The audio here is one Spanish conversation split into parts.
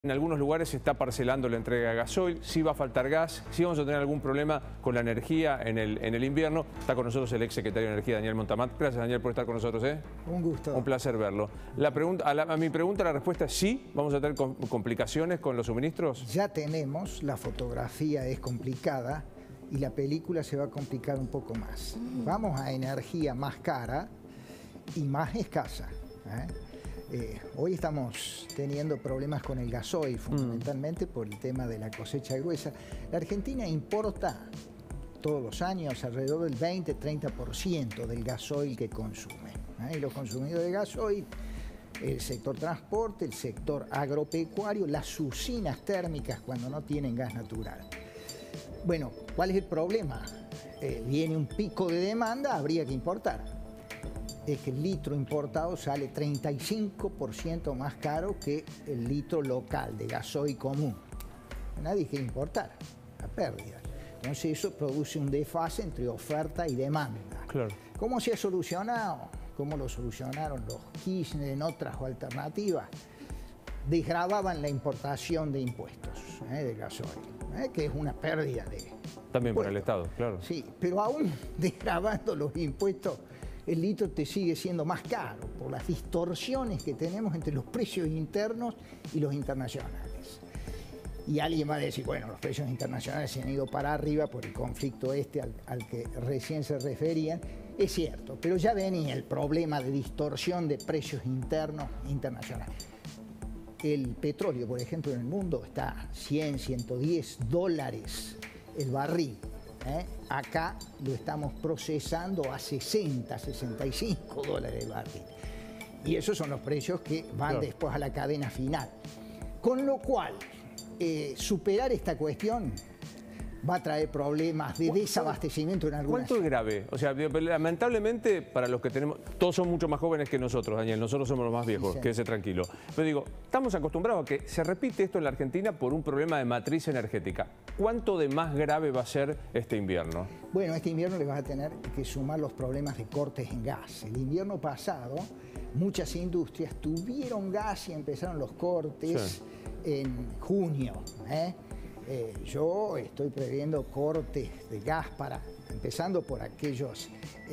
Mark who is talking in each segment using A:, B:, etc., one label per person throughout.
A: En algunos lugares se está parcelando la entrega de gasoil, sí va a faltar gas, sí vamos a tener algún problema con la energía en el invierno. Está con nosotros el ex secretario de Energía, Daniel Montamat. Gracias, Daniel, por estar con nosotros.
B: Un gusto.
A: Un placer verlo. A mi pregunta, la respuesta es sí. ¿Vamos a tener complicaciones con los suministros?
B: Ya tenemos, la fotografía es complicada y la película se va a complicar un poco más. Vamos a energía más cara y más escasa. Hoy estamos teniendo problemas con el gasoil, fundamentalmente por el tema de la cosecha gruesa. La Argentina importa todos los años alrededor del 20-30% del gasoil que consume. Y los consumidores de gasoil, el sector transporte, el sector agropecuario, las usinas térmicas cuando no tienen gas natural. Bueno, ¿cuál es el problema? Viene un pico de demanda, habría que importar. Es que el litro importado sale 35% más caro que el litro local de gasoil común. Nadie quiere importar, la pérdida. Entonces eso produce un desfase entre oferta y demanda.
A: Claro.
B: ¿Cómo se ha solucionado? ¿Cómo lo solucionaron los Kirchner en otras alternativas? Desgravaban la importación de impuestos de gasoil, que es una pérdida de...
A: También para el Estado, claro.
B: Sí, pero aún desgravando los impuestos, el litro te sigue siendo más caro por las distorsiones que tenemos entre los precios internos y los internacionales. Y alguien va a decir, bueno, los precios internacionales se han ido para arriba por el conflicto al que recién se referían. Es cierto, pero ya venía el problema de distorsión de precios internos e internacionales. El petróleo, por ejemplo, en el mundo está 100, 110 dólares el barril. Acá lo estamos procesando a 60, 65 dólares el barril. Y esos son los precios que van después a la cadena final. Con lo cual, superar esta cuestión va a traer problemas de desabastecimiento en algunas...
A: ¿Cuánto es grave? O sea, lamentablemente, para los que tenemos... Todos son mucho más jóvenes que nosotros, Daniel. Nosotros somos los más viejos, quédese tranquilo. Pero digo, estamos acostumbrados a que se repite esto en la Argentina por un problema de matriz energética. ¿Cuánto de más grave va a ser este invierno?
B: Bueno, este invierno le vas a tener que sumar los problemas de cortes en gas. El invierno pasado, muchas industrias tuvieron gas y empezaron los cortes en junio. Yo estoy previendo cortes de gas empezando por aquellos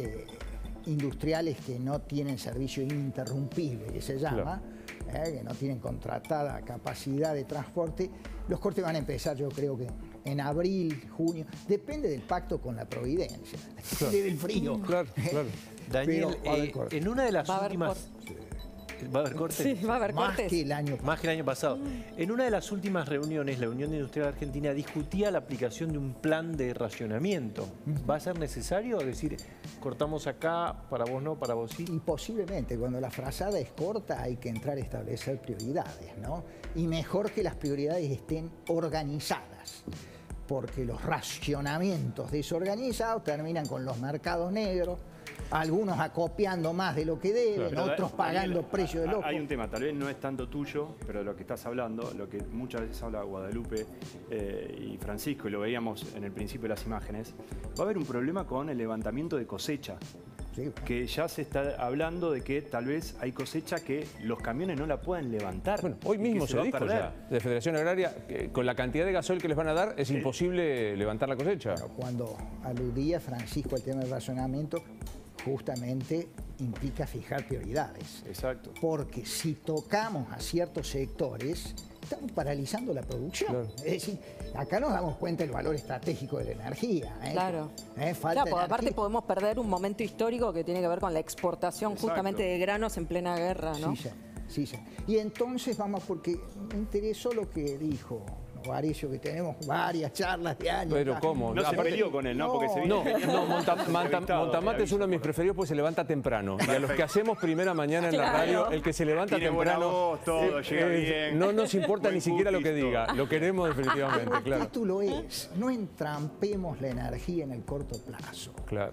B: industriales que no tienen servicio ininterrumpible, que se llama, que no tienen contratada capacidad de transporte. Los cortes van a empezar, yo creo que en abril, junio, depende del pacto con la Providencia, depende del frío.
A: Claro.
C: Daniel, en una de las últimas... ¿Va a haber cortes?
D: Sí, va a haber cortes.
C: Más que el año pasado. En una de las últimas reuniones, la Unión Industrial Argentina discutía la aplicación de un plan de racionamiento. ¿Va a ser necesario decir, cortamos acá, para vos no, para vos sí?
B: Y posiblemente, cuando la frazada es corta, hay que entrar a establecer prioridades, ¿no? Y mejor que las prioridades estén organizadas, porque los racionamientos desorganizados terminan con los mercados negros, algunos acopiando más de lo que deben, otros pagando precios de loco.
E: Hay un tema, tal vez no es tanto tuyo, pero de lo que estás hablando, lo que muchas veces habla Guadalupe y Francisco, y lo veíamos en el principio de las imágenes, va a haber un problema con el levantamiento de cosecha. Que ya se está hablando de que tal vez hay cosecha que los camiones no la puedan levantar.
A: Bueno, hoy mismo se dijo ya de Federación Agraria que con la cantidad de gasoil que les van a dar es imposible levantar la cosecha.
B: Bueno, cuando aludía Francisco al tema del racionamiento, justamente implica fijar prioridades.
E: Exacto.
B: Porque si tocamos a ciertos sectores, estamos paralizando la producción. Claro. Es decir, acá nos damos cuenta del valor estratégico de la energía.
D: Claro.
B: Falta
D: porque aparte podemos perder un momento histórico que tiene que ver con la exportación justamente de granos en plena guerra, ¿no?
B: Sí. Y entonces vamos, porque me interesó lo que dijo Novarecio, que tenemos varias charlas de años.
A: Pero ¿cómo?
E: No se peleó con él, ¿no? Porque se vino.
A: Montamat es uno de mis preferidos porque se levanta temprano. Y a los que hacemos primera mañana en la radio, el que se levanta
E: tiene
A: temprano...
E: buena voz, todo, llega bien.
A: No nos importa ni siquiera lo que diga. Lo queremos definitivamente, claro.
B: El título es, no entrampemos la energía en el corto plazo.
A: Claro.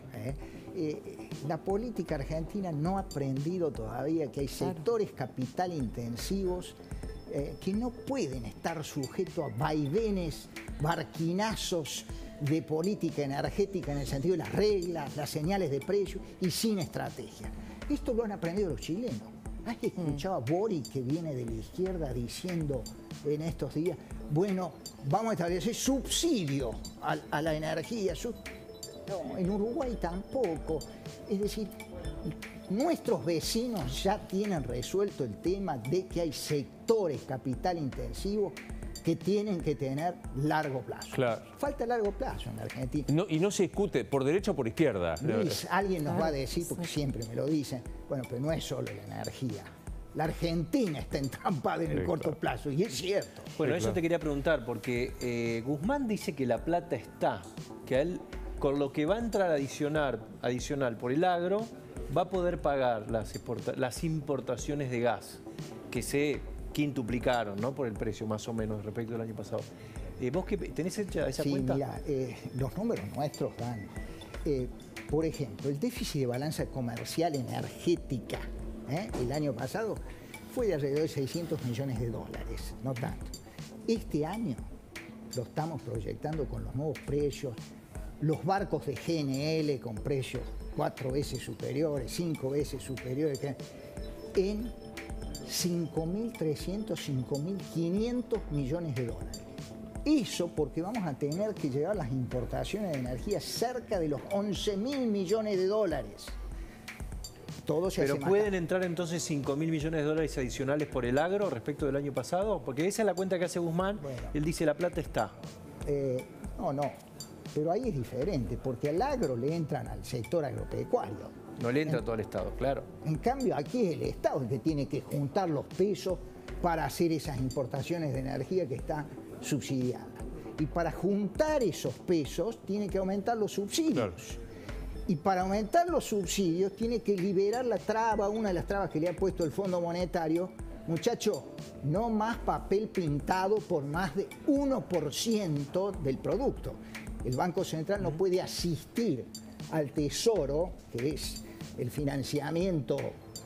B: La política argentina no ha aprendido todavía que hay sectores capital intensivos que no pueden estar sujetos a vaivenes, barquinazos de política energética en el sentido de las reglas, las señales de precio y sin estrategia. Esto lo han aprendido los chilenos. ¿Has escuchado a Boric, que viene de la izquierda, diciendo en estos días, bueno, vamos a establecer subsidio a la energía? No, en Uruguay tampoco. Es decir, nuestros vecinos ya tienen resuelto el tema de que hay sectores capital intensivos que tienen que tener largo plazo.
A: Claro.
B: Falta largo plazo en la Argentina.
A: No, y no se discute por derecha o por izquierda.
B: Luis, alguien nos va a decir, porque siempre me lo dicen, bueno, pero no es solo la energía. La Argentina está entrampada en el corto plazo, y es cierto.
C: Bueno, eso te quería preguntar, porque Guzmán dice que la plata está, que a él, con lo que va a entrar adicional por el agro, va a poder pagar las importaciones de gas, que se quintuplicaron, ¿no?, por el precio, más o menos, respecto al año pasado. ¿Vos qué tenés hecha esa cuenta?
B: Sí, mira, los números nuestros dan, por ejemplo, el déficit de balanza comercial energética el año pasado fue de alrededor de 600 millones de dólares, no tanto. Este año lo estamos proyectando con los nuevos precios, los barcos de GNL con precios 4 veces superiores, 5 veces superiores, en 5.300, 5.500 millones de dólares. Eso porque vamos a tener que llevar las importaciones de energía cerca de los 11.000 millones de dólares. Todo se
C: ¿Pero
B: hace
C: pueden entrar entonces 5.000 millones de dólares adicionales por el agro respecto del año pasado? Porque esa es la cuenta que hace Guzmán.
B: Bueno.
C: Él dice la plata está.
B: No. Pero ahí es diferente, porque al agro le entran al sector agropecuario.
C: No le entra todo el Estado, claro.
B: En cambio, aquí es el Estado el que tiene que juntar los pesos para hacer esas importaciones de energía que están subsidiadas. Y para juntar esos pesos tiene que aumentar los subsidios. Claro. Y para aumentar los subsidios tiene que liberar la traba, una de las trabas que le ha puesto el Fondo Monetario. Muchacho, no más papel pintado por más de 1% del producto. El Banco Central no puede asistir al Tesoro, que es el financiamiento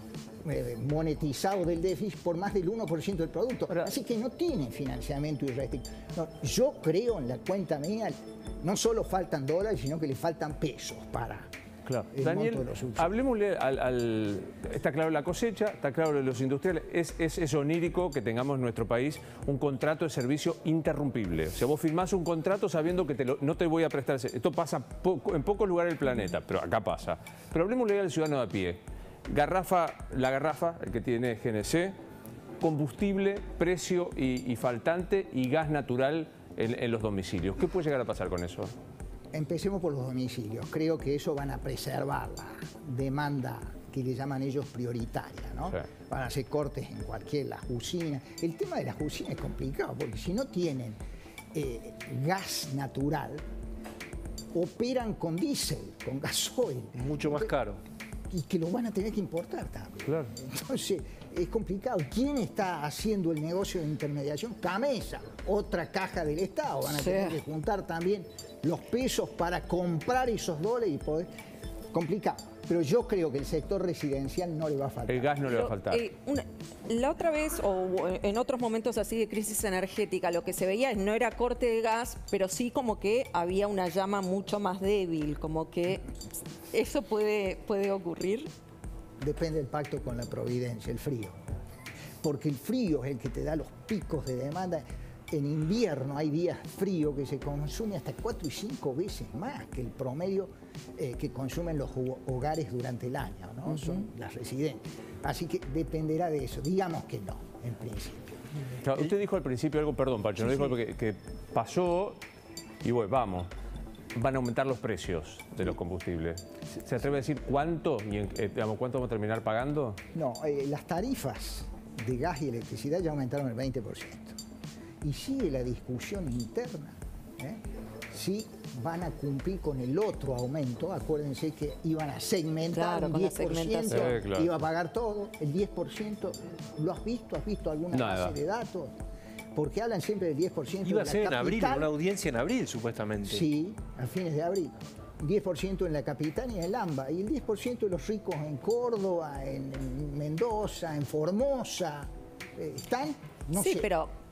B: monetizado del déficit, por más del 1% del producto. Así que no tienen financiamiento irrestricto. No, yo creo, en la cuenta mía, no solo faltan dólares, sino que le faltan pesos para el
A: Daniel,
B: monto de los subsidios.
A: hablemosle está claro la cosecha, está claro los industriales. Es onírico que tengamos en nuestro país un contrato de servicio interrumpible. O sea, vos firmás un contrato sabiendo que no te voy a prestar. Esto pasa en pocos lugares del planeta, pero acá pasa. Pero hablemosle al ciudadano de a pie. La garrafa, el que tiene GNC, combustible, precio y faltante, y gas natural en los domicilios. ¿Qué puede llegar a pasar con eso?
B: Empecemos por los domicilios. Creo que eso van a preservar la demanda que le llaman ellos prioritaria, ¿no? Sí. Van a hacer cortes en las usinas. El tema de las usinas es complicado, porque si no tienen gas natural, operan con diésel, con gasoil.
C: Mucho más caro.
B: Y que lo van a tener que importar también.
A: Claro.
B: Entonces, es complicado. ¿Quién está haciendo el negocio de intermediación? Camesa, otra caja del Estado. Van a tener que juntar también los pesos para comprar esos dólares y poder... Complicado. Pero yo creo que el sector residencial no le va a faltar.
A: El gas no le va a faltar.
D: La otra vez, o en otros momentos así de crisis energética, lo que se veía no era corte de gas, pero sí como que había una llama mucho más débil, como que eso puede ocurrir.
B: Depende del pacto con la providencia, el frío. Porque el frío es el que te da los picos de demanda. En invierno hay días fríos que se consume hasta 4 y 5 veces más que el promedio que consumen los hogares durante el año, ¿no? Son las residencias. Así que dependerá de eso. Digamos que no, en principio.
A: Claro, usted dijo al principio algo, perdón, Pacho, no dijo algo que pasó y bueno, vamos. Van a aumentar los precios de los combustibles. ¿Se atreve a decir cuánto y cuánto vamos a terminar pagando?
B: No, las tarifas de gas y electricidad ya aumentaron el 20%. Y sigue la discusión interna, si van a cumplir con el otro aumento. Acuérdense que iban a segmentar un 10%, iba a pagar todo, el 10%. ¿Lo has visto? ¿Has visto alguna base de datos? Porque hablan siempre del 10%.
C: Iba a ser en abril, una audiencia en abril, supuestamente.
B: Sí, a fines de abril. 10% en la capital y en el AMBA. Y el 10% de los ricos en Córdoba, en Mendoza, en Formosa. ¿Están?
D: No sé. Pero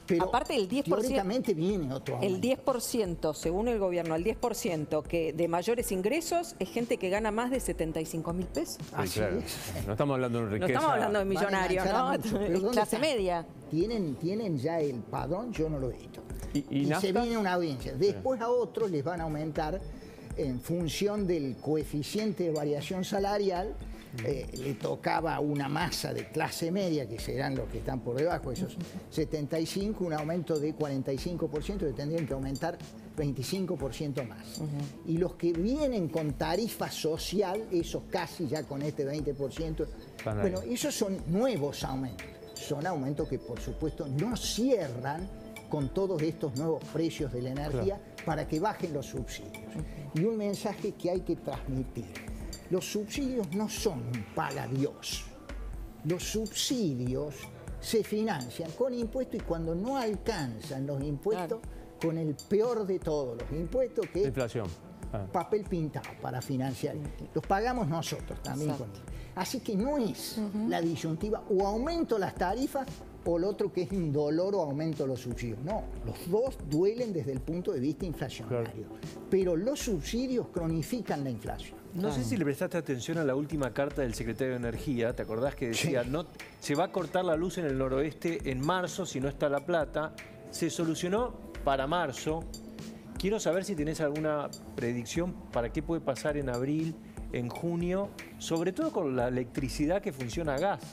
B: Pero
D: aparte el 10%,
B: teóricamente viene otro aumento.
D: el 10%, según el gobierno, el 10% que de mayores ingresos es gente que gana más de 75.000 pesos.
A: Sí,
B: Así
A: claro.
B: es.
A: No estamos hablando de
D: No
A: riqueza.
D: estamos hablando de millonarios,
B: Van a
D: ¿no?
B: enganchar a muchos. Pero ¿dónde
D: Clase
B: está?
D: media.
B: ¿Tienen ya el padrón? Yo no lo he visto.
A: ¿Y
B: se
A: naftas?
B: viene una audiencia. Después a otros les van a aumentar en función del coeficiente de variación salarial. Le tocaba una masa de clase media, que serán los que están por debajo, esos 75, un aumento de 45%, que tendrían que aumentar 25% más. Y los que vienen con tarifa social, esos casi ya con este 20%,
A: Están ahí.
B: bueno, esos son nuevos aumentos. Son aumentos que por supuesto no cierran con todos estos nuevos precios de la energía para que bajen los subsidios. Y un mensaje que hay que transmitir. Los subsidios no son un paga Dios. Los subsidios se financian con impuestos y cuando no alcanzan los impuestos, con el peor de todos los impuestos, que es
A: Inflación.
B: papel pintado para financiar. Los pagamos nosotros también. Así que no es la disyuntiva o aumento las tarifas o lo otro que es indolor o aumento los subsidios. No, los dos duelen desde el punto de vista inflacionario. Pero los subsidios cronifican la inflación.
C: No sé si le prestaste atención a la última carta del secretario de Energía. ¿Te acordás que decía, no, se va a cortar la luz en el noroeste en marzo si no está La Plata? Se solucionó para marzo. Quiero saber si tenés alguna predicción para qué puede pasar en abril, en junio, sobre todo con la electricidad que funciona a gas.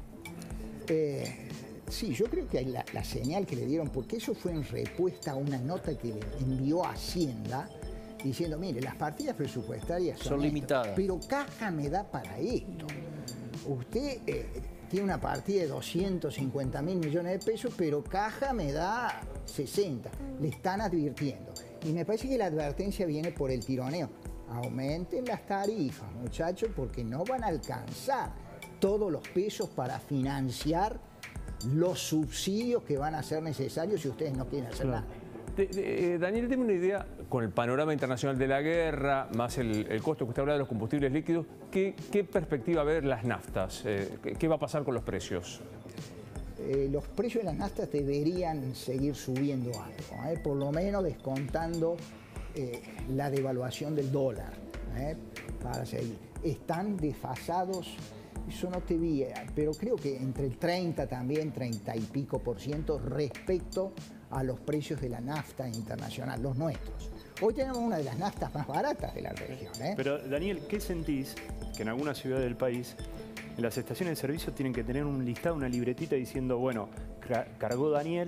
B: Sí, yo creo que hay la señal que le dieron, porque eso fue en respuesta a una nota que le envió a Hacienda, diciendo, mire, las partidas presupuestarias son
C: limitadas,
B: pero caja me da para esto. Usted tiene una partida de 250.000 millones de pesos, pero caja me da 60. Le están advirtiendo. Y me parece que la advertencia viene por el tironeo. Aumenten las tarifas, muchachos, porque no van a alcanzar todos los pesos para financiar los subsidios que van a ser necesarios si ustedes no quieren hacer nada.
A: Daniel, dime una idea, con el panorama internacional de la guerra, más el costo que usted habla de los combustibles líquidos, ¿qué perspectiva va a haber las naftas? ¿Qué va a pasar con los precios?
B: Los precios de las naftas deberían seguir subiendo algo, por lo menos descontando la devaluación del dólar, para seguir. Están desfasados, eso no te vi, pero creo que entre el 30 también, 30 y pico % respecto a los precios de la nafta internacional, los nuestros. Hoy tenemos una de las naftas más baratas de la región.
E: Pero Daniel, ¿qué sentís que en algunas ciudades del país en las estaciones de servicio tienen que tener un listado, una libretita diciendo, bueno, cargó Daniel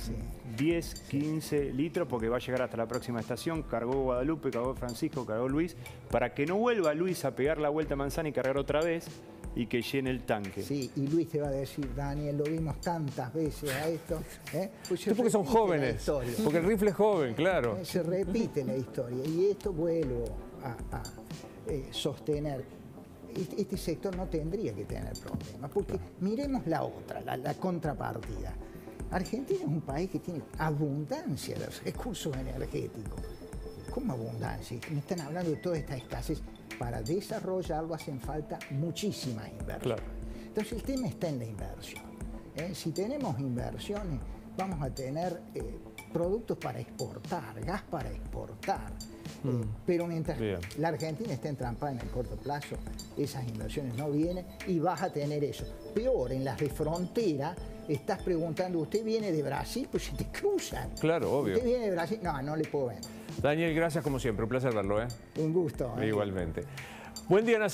E: 10, 15 litros porque va a llegar hasta la próxima estación, cargó Guadalupe, cargó Francisco, cargó Luis, para que no vuelva Luis a pegar la vuelta a manzana y cargar otra vez y que llene el tanque?
B: Sí, y Luis te va a decir, Daniel, lo vimos tantas veces a esto. Pues
A: es porque son jóvenes, porque el rifle es joven, claro.
B: Se repite la historia y esto vuelvo a sostener. Este sector no tendría que tener problemas, porque miremos la otra, la contrapartida. Argentina es un país que tiene abundancia de recursos energéticos. ¿Cómo abundancia? Me están hablando de toda esta escasez. Para desarrollarlo hacen falta muchísimas inversiones.
A: Claro.
B: Entonces el tema está en la inversión. Si tenemos inversiones, vamos a tener productos para exportar, gas para exportar. Pero mientras la Argentina esté entrampada en el corto plazo, esas inversiones no vienen y vas a tener eso. Peor, en las de frontera, estás preguntando, ¿usted viene de Brasil? Pues si te cruzan.
A: Claro, obvio.
B: ¿Usted viene de Brasil? No, no le puedo vender.
A: Daniel, gracias como siempre, un placer verlo.
B: Un gusto.
A: Igualmente. Buen día, Nación.